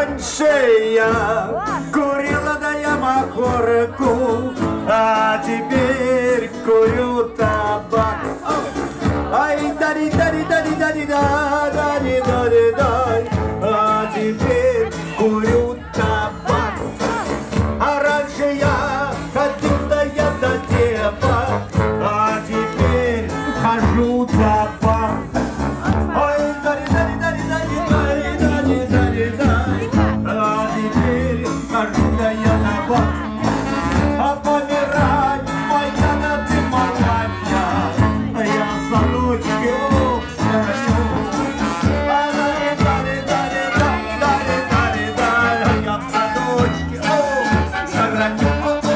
Раньше я курила, да я махорку, а теперь курю табак. Ай, дари, дари, дари, дари, да, дари, дари, дай, а теперь курю табак. А раньше я ходил, да я до деба, а теперь хожу табак. Ой, дари, дари, дари, дари, дари, дари, дари, дари, а теперь хожу, да я табак. А помирай, моя, да ты малая, я за ручки схожу. А дари, дари, дари, дари, дари, дари, я в садочке сохраню.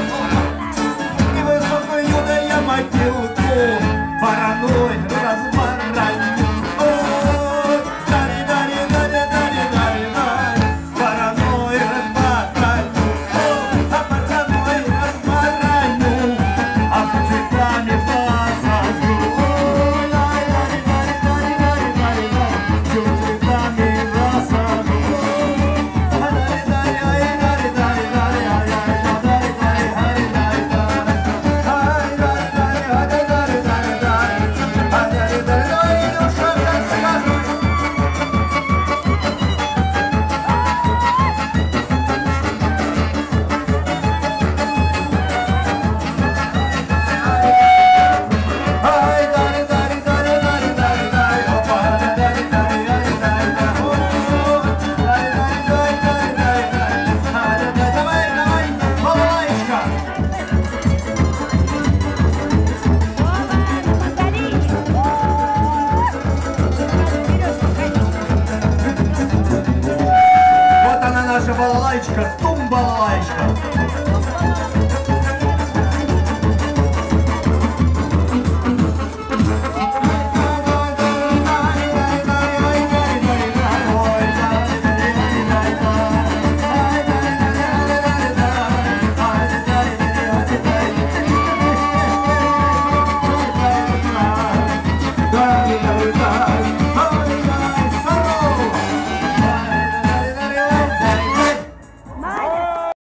Невысокую, да я могилку вороной размараню. Дари, дари, дари, дари, дари, дари, вороной размараню. А вороной размараню, а с цветами засажу. Дари, дари, дари, дари, дари, дари, с цветами засажу. Дари, дари, ай, дари, дари, дари, ай, ай, дари, дари, ай, дари, дари. Ай, дари, дари, ай, дари, дари, дари, ай, дари, дари, ай, душа расскажу. Ай, дари, дари, дари, дари, дари, дари, опа, дари, дари, ай, дари, дари, о, дари, дари, дари, дари, дари, дари, давай, давай, балалайка. Вот она, наша балалайка.